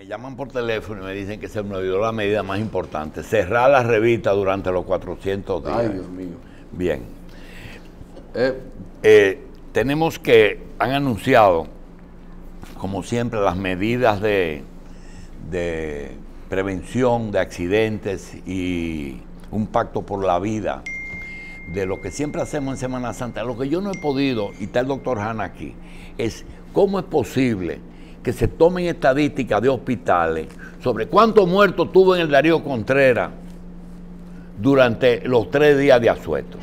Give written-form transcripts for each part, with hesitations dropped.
Me llaman por teléfono y me dicen que se me olvidó la medida más importante: cerrar la revista durante los 400 días. Ay, Dios mío. Bien. Tenemos que, han anunciado, como siempre, las medidas de prevención de accidentes y un pacto por la vida, de lo que siempre hacemos en Semana Santa. Lo que yo no he podido, y está el doctor Hanna aquí, es cómo es posible que se tomen estadísticas de hospitales sobre cuántos muertos tuvo en el Darío Contreras durante los 3 días de asueto.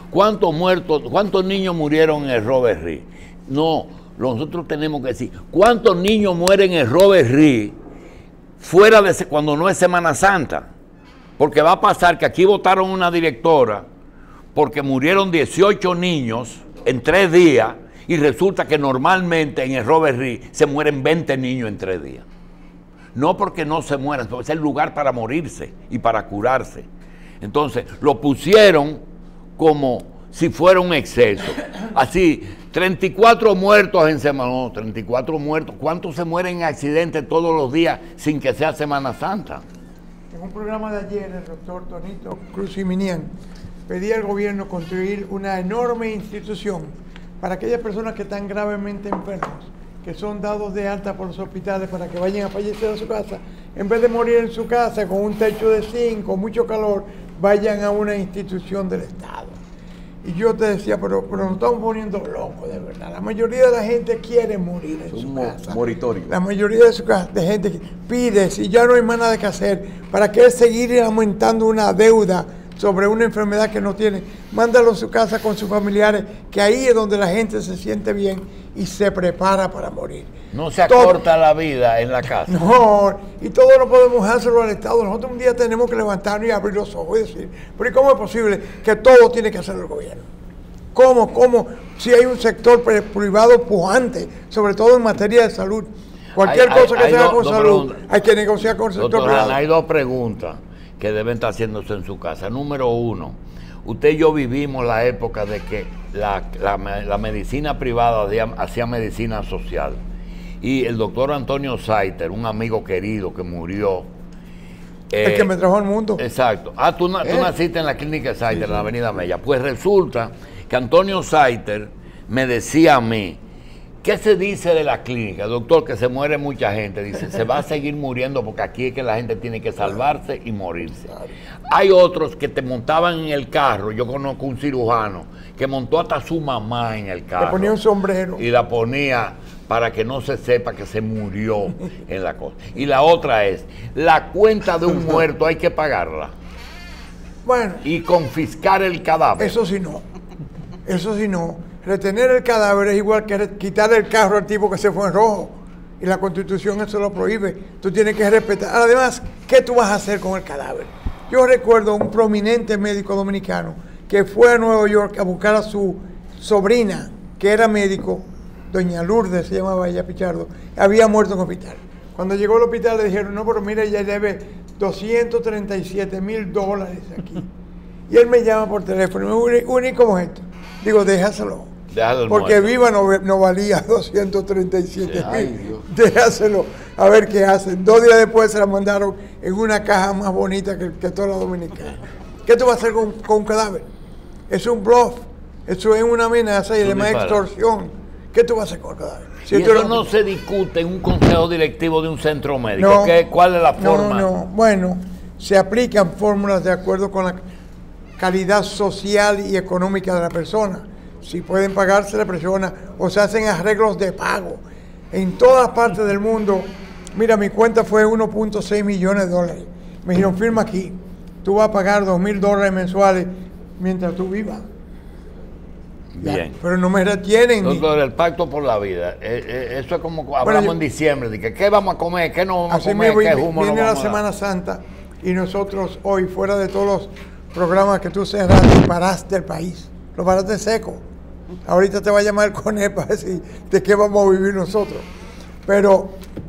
¿Cuántos niños murieron en el Robert Reed? No, nosotros tenemos que decir, ¿cuántos niños mueren en el Robert Reed fuera de cuando no es Semana Santa? Porque va a pasar que aquí votaron una directora porque murieron 18 niños en 3 días y resulta que normalmente en el Robert Reed se mueren 20 niños en 3 días. No porque no se mueran, es el lugar para morirse y para curarse. Entonces, lo pusieron como si fuera un exceso. Así, 34 muertos en semana, no, 34 muertos. ¿Cuántos se mueren en accidentes todos los días sin que sea Semana Santa? En un programa de ayer, el doctor Tonito Cruz y Minian pedía al gobierno construir una enorme institución para aquellas personas que están gravemente enfermos, que son dados de alta por los hospitales para que vayan a fallecer a su casa, en vez de morir en su casa con un techo de zinc, con mucho calor, vayan a una institución del Estado. Y yo te decía, pero nos estamos poniendo locos, de verdad. La mayoría de la gente quiere morir en su casa. Moritorio. La mayoría de gente pide, si ya no hay más nada que hacer, ¿para qué seguir aumentando una deuda sobre una enfermedad que no tiene? Mándalo a su casa con sus familiares, que ahí es donde la gente se siente bien y se prepara para morir. No se acorta la vida en la casa. No, y todo no podemos dejárselo al Estado. Nosotros un día tenemos que levantarnos y abrir los ojos y decir, pero ¿y cómo es posible que todo tiene que hacer el gobierno? ¿Cómo? Si hay un sector privado pujante, sobre todo en materia de salud. Cualquier cosa que sea con salud, hay que negociar con el sector privado. Hay 2 preguntas que deben estar haciéndose en su casa. Número 1, usted y yo vivimos la época de que la medicina privada hacía medicina social. Y el doctor Antonio Saiter, un amigo querido que murió. El que me trajo al mundo. Exacto. Tú naciste en la clínica de Saiter, en la Avenida Mella. Pues resulta que Antonio Saiter me decía a mí, ¿qué se dice de la clínica? Doctor, que se muere mucha gente. Dice, se va a seguir muriendo porque aquí es que la gente tiene que salvarse y morirse. Hay otros que te montaban en el carro. Yo conozco un cirujano que montó hasta su mamá en el carro. Le ponía un sombrero. Y la ponía para que no se sepa que se murió en la cosa. Y la otra es, la cuenta de un muerto hay que pagarla. Bueno. Y confiscar el cadáver. Eso sí no. Eso sí no. Retener el cadáver es igual que quitarle el carro al tipo que se fue en rojo. Y la Constitución eso lo prohíbe. Tú tienes que respetar. Además, ¿qué tú vas a hacer con el cadáver? Yo recuerdo un prominente médico dominicano que fue a Nueva York a buscar a su sobrina, que era médico, doña Lourdes se llamaba ella, Pichardo, había muerto en el hospital. Cuando llegó al hospital le dijeron, no, pero mira, ella debe $237,000 aquí. Y él me llama por teléfono y me dice, ¿cómo es esto? Digo, déjaselo. Porque viva no valía 237,000. Déjaselo, a ver qué hacen. 2 días después se la mandaron en una caja más bonita que toda la dominicana. ¿Qué tú vas a hacer con un cadáver? Es un bluff, eso es una amenaza y además extorsión. ¿Qué tú vas a hacer con el cadáver? Si y eso no se discute en un consejo directivo de un centro médico. No, ¿Cuál es la forma? No, bueno, se aplican fórmulas de acuerdo con la calidad social y económica de la persona. Si pueden pagarse la persona o se hacen arreglos de pago. En todas partes del mundo, mira, mi cuenta fue $1.6 millones. Me dijeron, firma aquí, tú vas a pagar $2,000 mensuales mientras tú vivas. Bien. Ya, pero no me retienen. Doctor, el pacto por la vida, eso es como hablamos en diciembre, de que qué vamos a comer, qué no vamos a comer, qué humo viene la Semana Santa y nosotros hoy, fuera de todos los programas que tú cerraste, paraste el país, lo paraste seco. Ahorita te va a llamar el CONEP para decir de qué vamos a vivir nosotros. Pero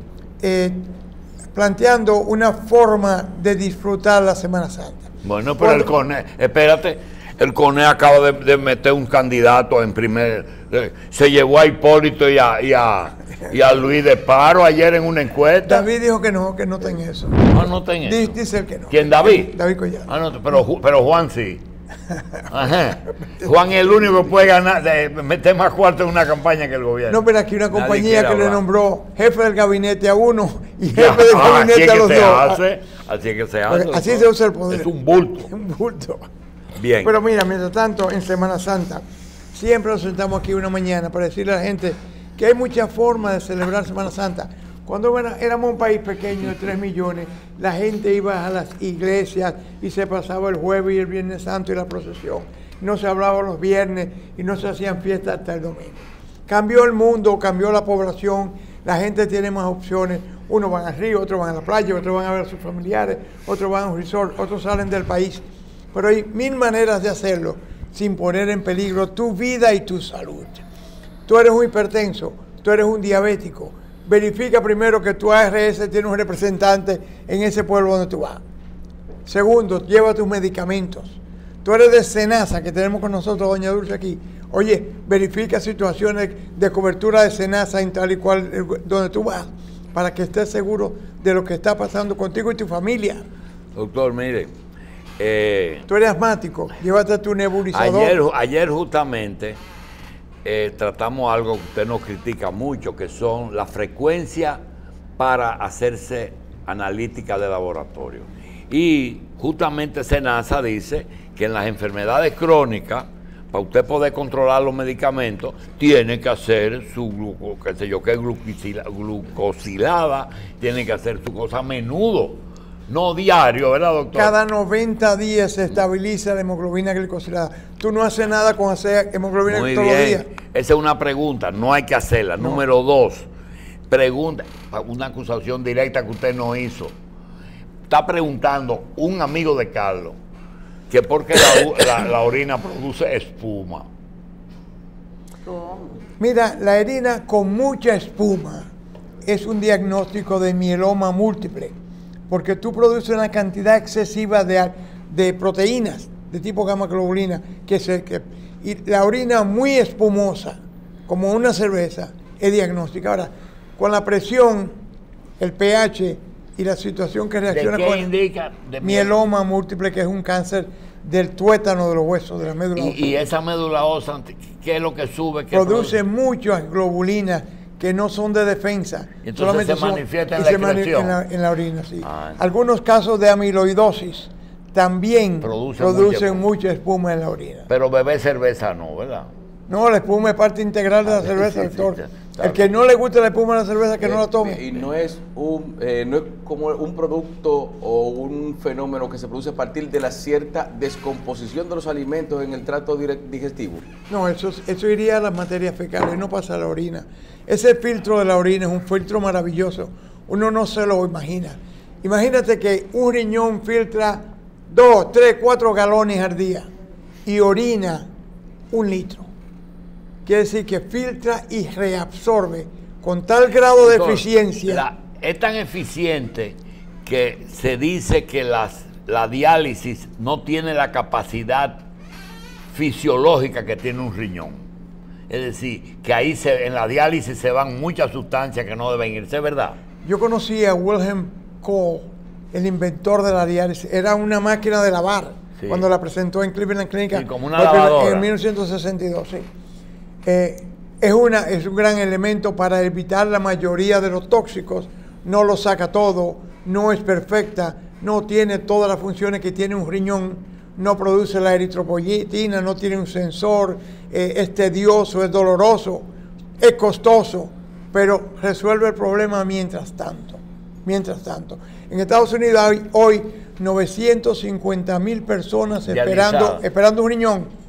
planteando una forma de disfrutar la Semana Santa. Bueno, pero el CONEP, espérate, el CONEP acaba de meter un candidato en primer, se llevó a Hipólito y a Y a Luis de Paro ayer en una encuesta. David dijo que no está en eso. No está en eso. Dice él que no. ¿Quién, David? David Collado. No, pero Juan sí. Ajá. Juan es el único que puede ganar, meter más cuarto en una campaña que el gobierno. No, pero aquí una compañía que le nombró jefe del gabinete a uno y jefe Ya, del gabinete a los dos. Así es que se hace. Así se usa el poder. Es un bulto. Un bulto. Bien. Pero mira, mientras tanto, en Semana Santa, siempre nos sentamos aquí una mañana para decirle a la gente que hay muchas formas de celebrar Semana Santa. Cuando éramos un país pequeño de 3 millones, la gente iba a las iglesias y se pasaba el jueves y el viernes santo y la procesión. No se hablaba los viernes y no se hacían fiestas hasta el domingo. Cambió el mundo, cambió la población, la gente tiene más opciones. Unos van al río, otros van a la playa, otros van a ver a sus familiares, otros van a un resort, otros salen del país. Pero hay 1000 maneras de hacerlo sin poner en peligro tu vida y tu salud. Tú eres un hipertenso, tú eres un diabético. Verifica primero que tu ARS tiene un representante en ese pueblo donde tú vas. Segundo, lleva tus medicamentos. Tú eres de SENASA, que tenemos con nosotros doña Dulce aquí. Oye, verifica situaciones de cobertura de SENASA en tal y cual donde tú vas, para que estés seguro de lo que está pasando contigo y tu familia. Doctor, mire. Tú eres asmático, llévate tu nebulizador. Ayer justamente tratamos algo que usted nos critica mucho, que son las frecuencias para hacerse analítica de laboratorio. Y justamente SENASA dice que en las enfermedades crónicas, para usted poder controlar los medicamentos, tiene que hacer su glucosilada, tiene que hacer su cosa a menudo. No diario, ¿verdad, doctor? Cada 90 días se estabiliza la hemoglobina glicosilada. Tú no haces nada con hacer hemoglobina Muy todos bien. los días. Esa es una pregunta, no hay que hacerla. No. Número 2, pregunta, una acusación directa que usted no hizo. Está preguntando un amigo de Carlos que por qué la orina produce espuma. ¿Cómo? Mira, la orina con mucha espuma es un diagnóstico de mieloma múltiple, porque tú produces una cantidad excesiva de proteínas de tipo gamma globulina y la orina muy espumosa, como una cerveza, es diagnóstica. Ahora, con la presión, el pH y la situación que reacciona ¿De qué con indica? De mieloma múltiple, que es un cáncer del tuétano de los huesos, de la médula ósea. Y esa médula ósea, ¿qué es lo que sube? Produce muchas globulinas que no son de defensa. Entonces se manifiesta en la excreción. En la orina, sí. Ah, algunos casos de amiloidosis también producen mucha espuma en la orina. Pero beber cerveza no, ¿verdad? No, la espuma es parte integral de la cerveza, doctor. El que no le gusta la espuma de la cerveza, que no la tome. Y no es como un producto o un fenómeno que se produce a partir de la cierta descomposición de los alimentos en el tracto digestivo. No, eso iría a las materias fecales, no pasa a la orina. Ese filtro de la orina es un filtro maravilloso. Uno no se lo imagina. Imagínate que un riñón filtra 2, 3, 4 galones al día y orina 1 litro. Quiere decir que filtra y reabsorbe con tal grado de eficiencia. Es tan eficiente que se dice que la diálisis no tiene la capacidad fisiológica que tiene un riñón. Es decir, que ahí en la diálisis se van muchas sustancias que no deben irse, ¿verdad? Yo conocí a Wilhelm Kohl, el inventor de la diálisis. Era una máquina de lavar, sí, cuando la presentó en Cleveland Clinic. Sí, como una lavadora. En 1962, sí. Es un gran elemento para evitar la mayoría de los tóxicos. No lo saca todo, no es perfecta, no tiene todas las funciones que tiene un riñón, no produce la eritropoyetina, no tiene un sensor, es tedioso, es doloroso, es costoso, pero resuelve el problema mientras tanto. Mientras tanto, en Estados Unidos hay hoy 950,000 personas esperando un riñón.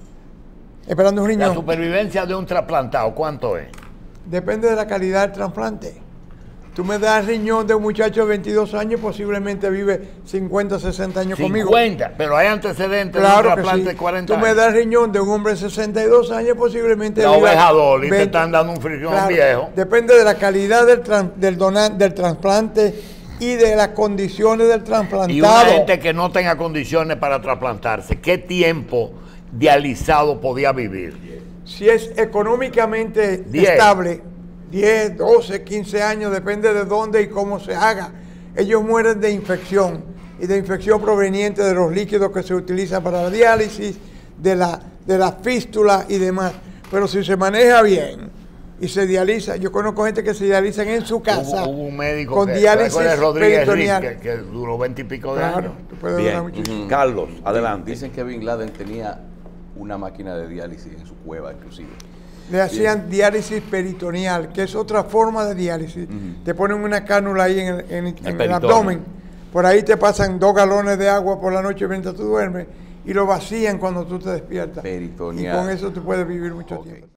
La supervivencia de un trasplantado, ¿cuánto es? Depende de la calidad del trasplante. Tú me das el riñón de un muchacho de 22 años, posiblemente vive 50, 60 años conmigo. 50, pero hay antecedentes de un trasplante de 40 años. Tú me das el riñón de un hombre de 62 años, posiblemente la oveja Dolly, te están dando un riñón viejo. Depende de la calidad del trasplante y de las condiciones del trasplantado. Y una gente que no tenga condiciones para trasplantarse, ¿qué tiempo dializado podía vivir? Si es económicamente estable, 10, 12, 15 años, depende de dónde y cómo se haga. Ellos mueren de infección, y de infección proveniente de los líquidos que se utilizan para la diálisis, de la fístula y demás. Pero si se maneja bien y se dializa, yo conozco gente que se dializan en su casa. Hubo un médico con diálisis Rodríguez peritoneal. que duró 20 y pico de Claro, años. tú puedes Bien. durar muchísimo. Carlos, adelante. Dicen que Bin Laden tenía una máquina de diálisis en su cueva, inclusive. Le hacían diálisis peritoneal, que es otra forma de diálisis. Te ponen una cánula ahí en el peritoneo. abdomen. Por ahí te pasan 2 galones de agua por la noche mientras tú duermes y lo vacían cuando tú te despiertas. Peritoneal. Y con eso tú puedes vivir mucho Ok. tiempo.